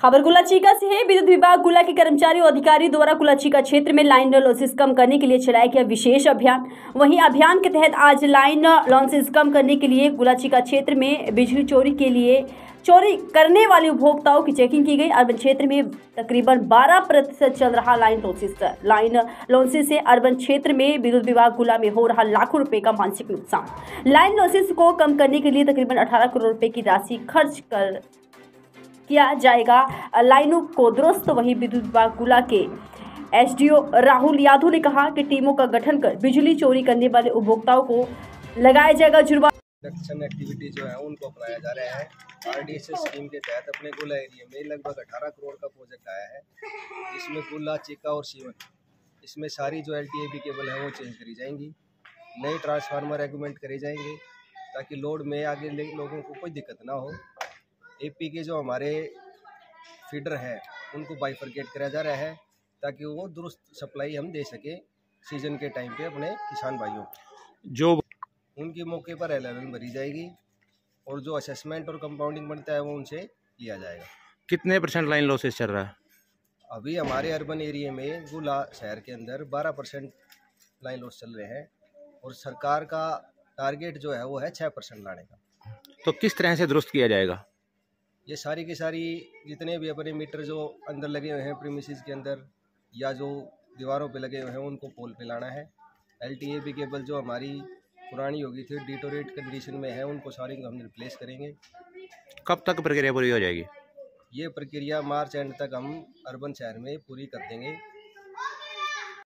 खबर गुलाचीका से है। विद्युत विभाग गुला के कर्मचारियों और अधिकारी द्वारा गुलाचीका क्षेत्र में लाइन लॉसेस कम करने के लिए चलाया गया विशेष अभियान। वहीं अभियान के तहत आज लाइन लॉसेस कम करने के लिए गुलाचीका क्षेत्र में बिजली चोरी करने वाले उपभोक्ताओं की चेकिंग की गई। अर्बन क्षेत्र में तकरीबन 12% चल रहा लाइन लॉसेस से अर्बन क्षेत्र में विद्युत विभाग गुला में हो रहा लाखों रुपए का मानसिक नुकसान। लाइन लॉसेस को कम करने के लिए तकरीबन 18 करोड़ रुपए की राशि खर्च किया जाएगा लाइनों को दुरुस्त। वहीं विद्युत विभाग गुला के एसडीओ राहुल यादव ने कहा कि टीमों का गठन कर बिजली चोरी करने वाले उपभोक्ताओं को लगाया जाएगा जुर्माना। प्रोडक्शन एक्टिविटी जो है उनको अपनाया जा रहा है। आरडीएसएस स्कीम के तहत अपने गुला एरिया में लगभग 18 करोड़ का प्रोजेक्ट आया है, जिसमें गुला, चिका और सीवन, इसमें सारी जो एलटीएबी केबल है वो चेंज करी जाएंगी, नए ट्रांसफार्मर एग्रीमेंट करे जाएंगे ताकि लोड में आगे लोगों को कोई दिक्कत ना हो। एपी के जो हमारे फीडर हैं उनको बाइफरकेट कराया जा रहा है ताकि वो दुरुस्त सप्लाई हम दे सके सीजन के टाइम पे अपने किसान भाइयों को। जो उनके मौके पर एलएलएन भरी जाएगी और जो असेसमेंट और कंपाउंडिंग बनता है वो उनसे लिया जाएगा। कितने % लाइन लॉसेस चल रहा है? अभी हमारे अर्बन एरिया में गुला शहर के अंदर 12% लाइन लॉस चल रहे हैं और सरकार का टारगेट जो है वो है 6% लाने का। तो किस तरह से दुरुस्त किया जाएगा? ये सारी की सारी जितने भी अपने मीटर जो अंदर लगे हुए हैं प्रीमिसेस के अंदर या जो दीवारों पे लगे हुए हैं उनको पोल पे लाना है। एलटीएबी केबल जो हमारी पुरानी होगी थी, डिटोरेट कंडीशन में है, उनको सारी को हम रिप्लेस करेंगे। कब तक प्रक्रिया पूरी हो जाएगी? ये प्रक्रिया मार्च एंड तक हम अर्बन शहर में पूरी कर देंगे।